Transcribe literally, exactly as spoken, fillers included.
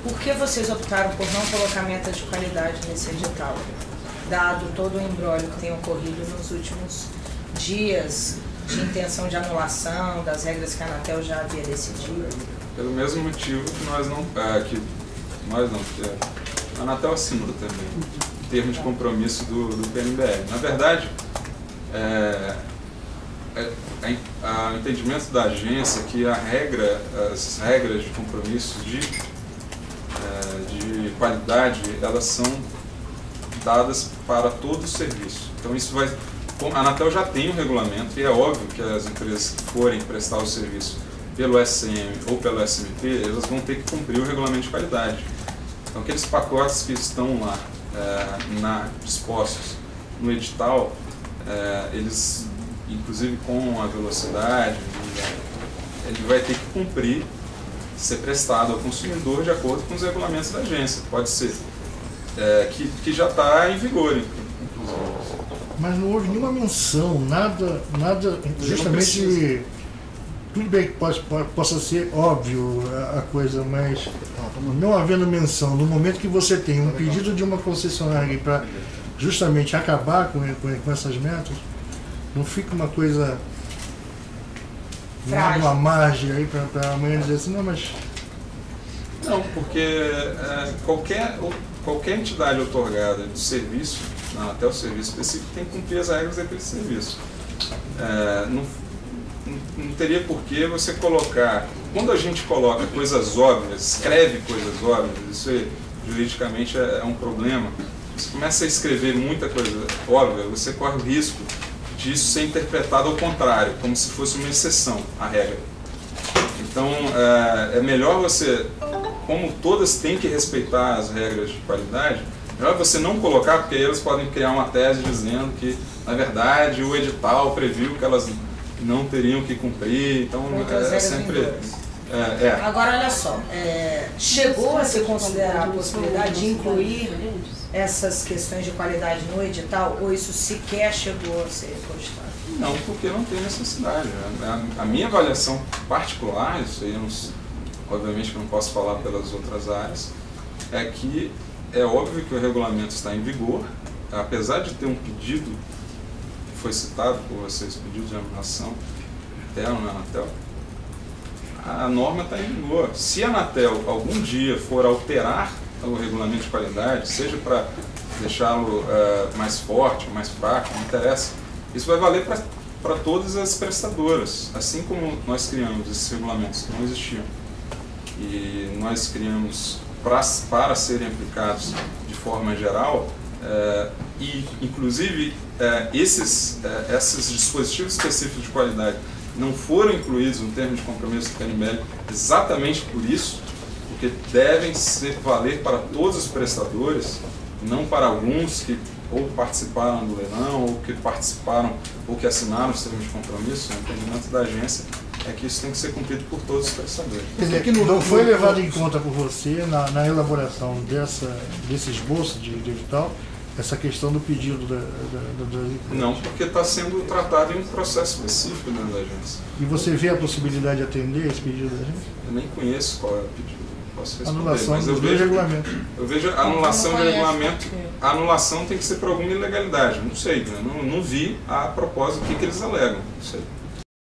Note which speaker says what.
Speaker 1: Por que vocês optaram por não colocar meta de qualidade nesse edital, dado todo o imbróglio que tem ocorrido nos últimos dias de intenção de anulação das regras que a Anatel já havia decidido?
Speaker 2: Pelo mesmo motivo que nós não... É, que nós não, que a Anatel assinou também, em termos de compromisso do, do P N B L. Na verdade, é, é, é, o entendimento da agência é que a regra, as regras de compromisso de, é, de qualidade, elas são dadas para todo o serviço. Então isso vai... A Anatel já tem um regulamento e é óbvio que as empresas que forem prestar o serviço pelo S C M ou pelo S M P, elas vão ter que cumprir o regulamento de qualidade. Então aqueles pacotes que estão lá é, na, dispostos no edital, é, eles, inclusive com a velocidade, ele vai ter que cumprir, ser prestado ao consumidor de acordo com os regulamentos da agência. Pode ser é, que, que já está em vigor, inclusive.
Speaker 3: Mas não houve nenhuma menção, nada, nada justamente, tudo bem que pode, pode, possa ser óbvio a, a coisa, mas não havendo menção, no momento que você tem um pedido de uma concessionária para justamente acabar com, com, com essas metas, não fica uma coisa, uma margem aí para amanhã dizer assim, não, mas...
Speaker 2: Não, porque é, qualquer, qualquer entidade otorgada de serviço, não, até o serviço específico, tem que cumprir as regras daquele serviço. É, não, não teria por que você colocar... Quando a gente coloca coisas óbvias, escreve coisas óbvias, isso é, juridicamente é, é um problema. Você começa a escrever muita coisa óbvia, você corre o risco disso ser interpretado ao contrário, como se fosse uma exceção à regra. Então, é, é melhor você, como todas têm que respeitar as regras de qualidade, melhor você não colocar, porque aí eles podem criar uma tese dizendo que, na verdade, o edital previu que elas não teriam que cumprir, então é, é sempre... É, é.
Speaker 1: Agora, olha só, é, chegou a se considerar a possibilidade de incluir essas questões de qualidade no edital, ou isso sequer chegou a ser cogitado?
Speaker 2: Não, porque não tem necessidade. A, a minha avaliação particular, isso aí eu não, obviamente que eu não posso falar pelas outras áreas, é que é óbvio que o regulamento está em vigor, apesar de ter um pedido, que foi citado por vocês, pedido de anulação interno na Anatel, a norma está em vigor. Se a Anatel algum dia for alterar o regulamento de qualidade, seja para deixá-lo uh, mais forte, mais fraco, não interessa, isso vai valer para todas as prestadoras, assim como nós criamos esses regulamentos que não existiam e nós criamos pra, para serem aplicados de forma geral, uh, e inclusive uh, esses, uh, esses dispositivos específicos de qualidade não foram incluídos no termo de compromisso do P N B L exatamente por isso, porque devem ser, valer para todos os prestadores, não para alguns que ou participaram do leilão, ou que participaram, ou que assinaram os termos de compromisso. O entendimento da agência é que isso tem que ser cumprido por todos os prestadores.
Speaker 3: Quer dizer, que não foi levado em conta por você na, na elaboração dessa, desse esboço de, de edital, essa questão do pedido da, da, da, da...
Speaker 2: Não, porque está sendo tratado em um processo específico dentro da agência.
Speaker 3: E você vê a possibilidade de atender esse pedido da agência?
Speaker 2: Eu nem conheço qual é o pedido. Posso responder,
Speaker 3: anulação
Speaker 2: mas eu
Speaker 3: dos
Speaker 2: vejo,
Speaker 3: regulamentos.
Speaker 2: Eu vejo a anulação de regulamento, a anulação tem que ser por alguma ilegalidade, não sei, né? não, não vi a propósito o que, que eles alegam, não sei.